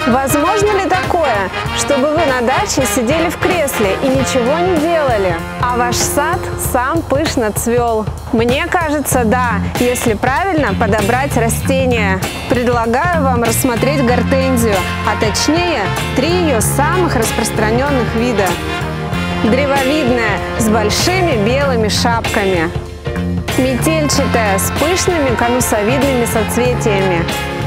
Возможно ли такое, чтобы вы на даче сидели в кресле и ничего не делали, а ваш сад сам пышно цвел? Мне кажется, да, если правильно подобрать растения. Предлагаю вам рассмотреть гортензию, а точнее 3 ее самых распространенных вида. Древовидная с большими белыми шапками, метельчатая с пышными конусовидными соцветиями.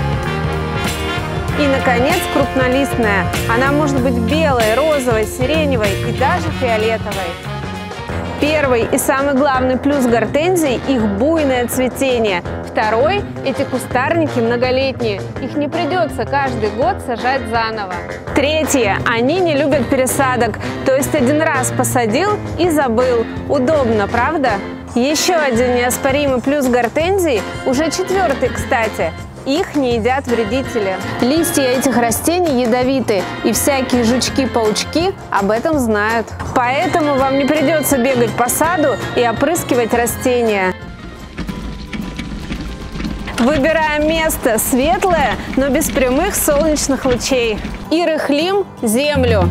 И, наконец, крупнолистная. Она может быть белой, розовой, сиреневой и даже фиолетовой. Первый и самый главный плюс гортензий – их буйное цветение. Второй – эти кустарники многолетние. Их не придется каждый год сажать заново. Третье – они не любят пересадок. То есть один раз посадил и забыл. Удобно, правда? Еще один неоспоримый плюс гортензий, уже 4-й, кстати. Их не едят вредители. Листья этих растений ядовиты, и всякие жучки-паучки об этом знают. Поэтому вам не придется бегать по саду и опрыскивать растения. Выбираем место светлое, но без прямых солнечных лучей. И рыхлим землю.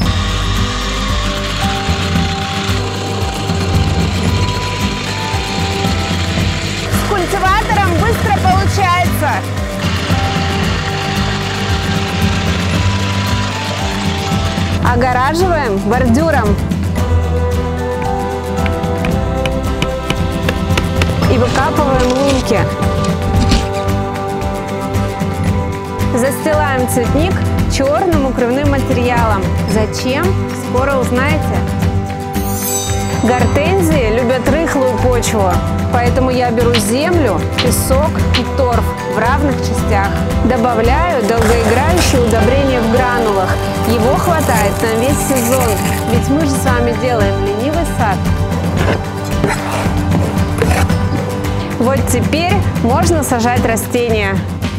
С культиватором быстро получается. Огораживаем бордюром. И выкапываем лунки. Застилаем цветник черным укрывным материалом. Зачем? Скоро узнаете. Гортензии любят рыхлую почву, поэтому я беру землю, песок и торф в равных частях. Добавляю долгоиграющее удобрение в гранулах. Его хватает на весь сезон, ведь мы же с вами делаем ленивый сад. Вот теперь можно сажать растения.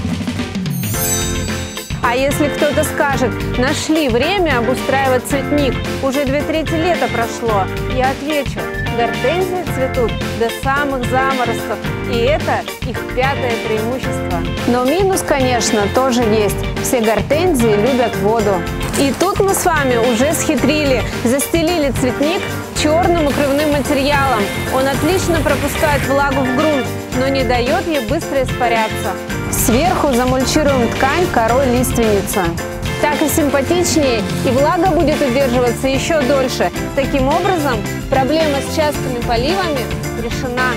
А если кто-то скажет, нашли время обустраивать цветник, уже 2/3 лета прошло, я отвечу, гортензии цветут до самых заморозков, и это их 5-е преимущество. Но минус, конечно, тоже есть. Все гортензии любят воду. И тут мы с вами уже схитрили, застелили цветник черным укрывным материалом. Он отлично пропускает влагу в грунт, но не дает ей быстро испаряться. Сверху замульчируем ткань корой лиственницы. Так и симпатичнее, и влага будет удерживаться еще дольше. Таким образом, проблема с частыми поливами решена.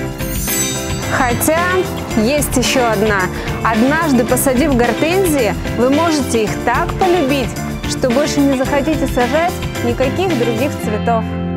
Хотя есть еще одна. Однажды посадив гортензии, вы можете их так полюбить, что больше не захотите сажать никаких других цветов.